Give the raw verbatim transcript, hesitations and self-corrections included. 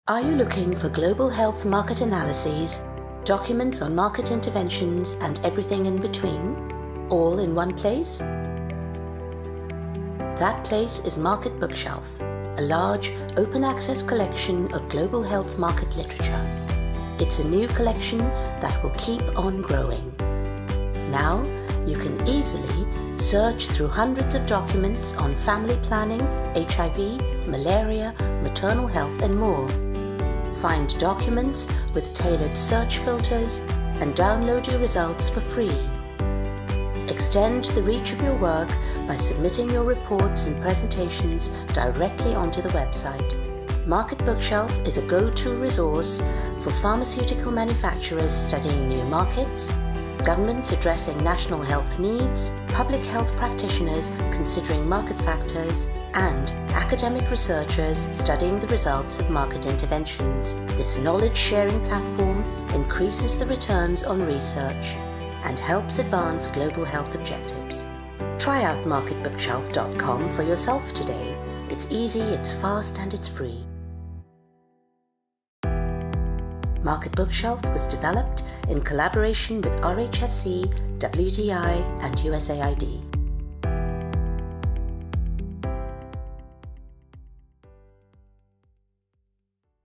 Are you looking for global health market analyses, documents on market interventions and everything in between, all in one place? That place is Market Bookshelf, a large, open-access collection of global health market literature. It's a new collection that will keep on growing. Now, you can easily search through hundreds of documents on family planning, H I V, malaria, maternal health and more. Find documents with tailored search filters and download your results for free. Extend the reach of your work by submitting your reports and presentations directly onto the website. Market Bookshelf is a go-to resource for pharmaceutical manufacturers studying new markets, governments addressing national health needs, public health practitioners considering market factors, and academic researchers studying the results of market interventions. This knowledge-sharing platform increases the returns on research and helps advance global health objectives. Try out market bookshelf dot com for yourself today. It's easy, it's fast, and it's free. Market Bookshelf was developed in collaboration with R H S C, W D I, and U S A I D.